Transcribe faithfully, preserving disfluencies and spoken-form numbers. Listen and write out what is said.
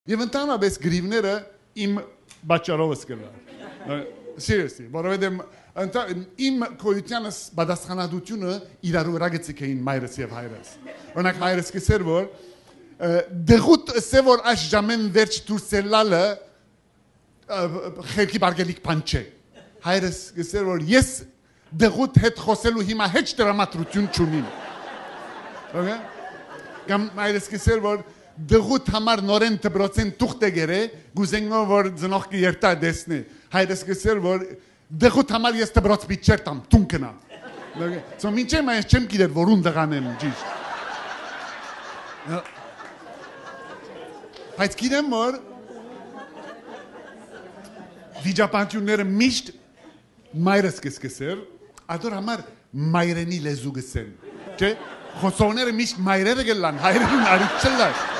Եվ ընդհանրապես գրիվները իմ բաճարովս կլա։ Seriously, որովհետև իմ քոյությանս պատասխանատվությունը իրար վրա գցիկ էին մայրս եւ հայրս։ Օրինակ հայրս կսեր որ դեղուտ ասե որ այս ժամեն վերջ դուրսելալը խելքի բարգելիք բան չէ։ Հայրս կսեր որ ես դեղուտ հետ խոսելու հիմա հեչ դրամատրություն չունիմ։ Okay? Կամ հայրս կսեր որ դեղուտ համար նորեն դպրոցեն տուղտ է գերե գուզենգո որ ծնողքը երտա դեսնի։ Հայրս կսեր որ դեղուտ համար ես դպրոց պիտ չերտամ տուն կնա։ Սո մինչև այս չեմ գիտեր որուն դղանեմ ճիշտ։ Բայց գիտեմ որ վիճապանությունները միշտ մայրս կսկսեր, ադոր համար մայրենի լեզու գսեն, չէ, խոսողները միշտ մայրերը գլան, հայրենին արիք չլար,